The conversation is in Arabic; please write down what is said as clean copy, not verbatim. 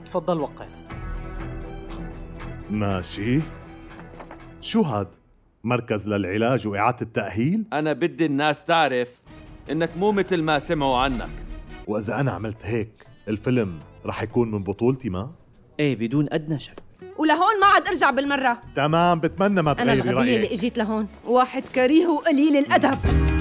تفضل وقع. ماشي. شو هاد؟ مركز للعلاج وإعادة التأهيل؟ أنا بدي الناس تعرف إنك مو مثل ما سمعوا عنك. وإذا أنا عملت هيك الفيلم رح يكون من بطولتي ما؟ ايه بدون أدنى شك. ولهون ما عاد ارجع بالمرة. تمام، بتمنى ما أنا تغيري الغبية رأيك. اللي اجيت لهون، واحد كريه وقليل الأدب.